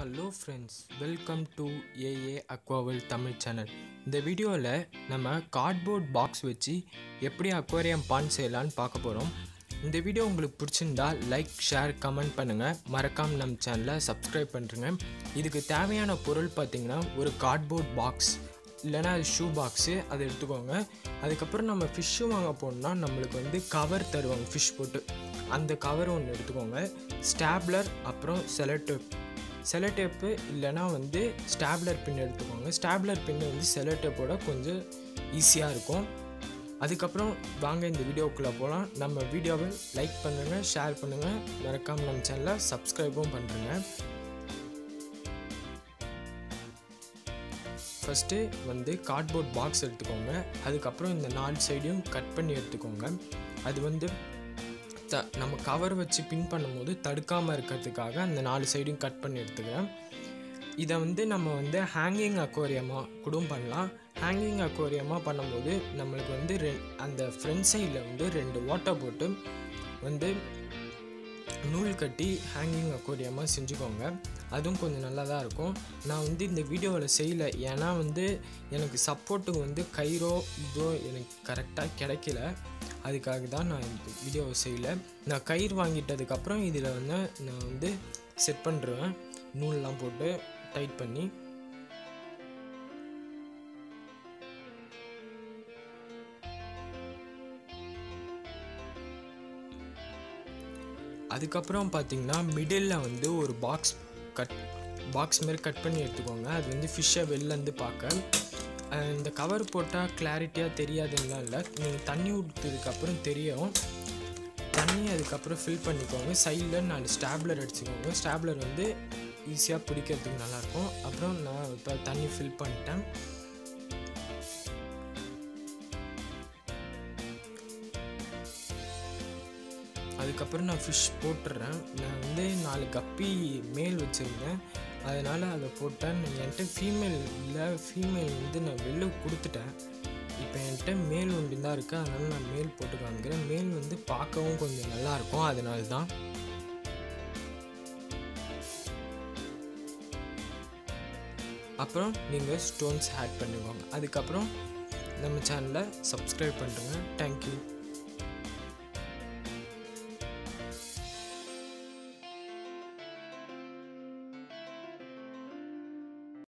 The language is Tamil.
ஹலோ ஃப்ரெண்ட்ஸ், வெல்கம் டு ஏஏ அக்வாவர்ல்ட் தமிழ் சேனல். இந்த வீடியோவில் நம்ம கார்ட்போர்ட் பாக்ஸ் வச்சு எப்படி அக்வாரியம் பாண்ட் செய்யலான்னு பார்க்க போகிறோம். இந்த வீடியோ உங்களுக்கு பிடிச்சிருந்தா லைக், ஷேர், கமெண்ட் பண்ணுங்கள். மறக்காமல் நம்ம சேனலை சப்ஸ்கிரைப் பண்ணுறேங்க. இதுக்கு தேவையான பொருள் பார்த்திங்கன்னா ஒரு கார்ட்போர்ட் பாக்ஸ் இல்லைனா அது ஷூ பாக்ஸு, அதை எடுத்துக்கோங்க. அதுக்கப்புறம் நம்ம ஃபிஷ்ஷு வாங்க போனோம்னா நம்மளுக்கு கவர் தருவாங்க ஃபிஷ் போட்டு. அந்த கவர் ஒன்று எடுத்துக்கோங்க. ஸ்டாப்லர், அப்புறம் செலோடேப்பு இல்லைனா ஸ்டாப்லர் பின் எடுத்துக்கோங்க. ஸ்டாப்லர் பின் செலோடேப்போட கொஞ்சம் ஈஸியாக இருக்கும். அதுக்கப்புறம் வாங்க இந்த வீடியோக்குள்ளே போகலாம். நம்ம வீடியோவை லைக் பண்ணுங்கள், ஷேர் பண்ணுங்கள், மறக்காமல் நம்ம சேனலை சப்ஸ்கிரைபும் பண்ணுறேங்க. ஃபஸ்ட்டு கார்ட்போர்ட் பாக்ஸ் எடுத்துக்கோங்க. அதுக்கப்புறம் இந்த 4 சைடையும் கட் பண்ணி எடுத்துக்கோங்க. அது நம்ம கவர் வச்சு பின் பண்ணும்போது தடுக்காமல் இருக்கிறதுக்காக அந்த 4 சைடையும் கட் பண்ணி எடுத்துக்கிறேன். இதை நம்ம ஹேங்கிங் அக்வாரியமாக கூட பண்ணலாம். ஹேங்கிங் அக்வாரியமாக பண்ணும்போது நம்மளுக்கு அந்த ஃப்ரண்ட் சைடில் 2 ஓட்டை போட்டு நூல் கட்டி ஹேங்கிங் அக்வாரியமாக செஞ்சுக்கோங்க. அதுவும் கொஞ்சம் நல்லா தான் இருக்கும். நான் இந்த வீடியோவில் செய்யலை, ஏன்னா எனக்கு சப்போர்ட்டுக்கு கயிறோ இதோ எனக்கு கரெக்டாக கிடைக்கல. அதுக்காக தான் நான் இந்த வீடியோவை செய்யலை. நான் கயிறு வாங்கிட்டதுக்கப்புறம் இதில் நான் செட் பண்ணுறேன், நூல்லாம் போட்டு டைட் பண்ணி. அதுக்கப்புறம் பார்த்திங்கன்னா மிடில் ஒரு பாக்ஸ் மாரி கட் பண்ணி எடுத்துக்கோங்க. அது ஃபிஷ்ஷை வெளிலேருந்து பார்க்க. இந்த கவர் போட்டால் கிளாரிட்டியாக தெரியாதுன்னா இல்லை, நீங்கள் தண்ணி ஊற்றுறதுக்கப்புறம் தெரியும். தண்ணி அதுக்கப்புறம் ஃபில் பண்ணிக்கோங்க. சைடில் 4 ஸ்டாப்லர் அடிச்சுக்கோங்க. ஸ்டாப்லர் ஈஸியாக பிடிக்கிறதுக்கு நல்லாயிருக்கும். அப்புறம் நான் இப்போ தண்ணி ஃபில் பண்ணிட்டேன். அதுக்கப்புறம் நான் ஃபிஷ் போட்டுடுறேன். நான் 4 கப்பி மேல் வச்சுருந்தேன், அதனால் அதை போட்டேன். என்கிட்ட ஃபீமேல் நான் வெளில கொடுத்துட்டேன். இப்போ என்கிட்ட மேல் ஒன்று தான் இருக்குது, அதனால் நான் மேல் போட்டு காமிக்கிறேன். மேல் பார்க்கவும் கொஞ்சம் நல்லாயிருக்கும், அதனால தான். அப்புறம் நீங்கள் ஸ்டோன்ஸ் ஆட் பண்ணிக்கோங்க. அதுக்கப்புறம் நம்ம சேனலை சப்ஸ்கிரைப் பண்ணுறேங்க. தேங்க்யூ.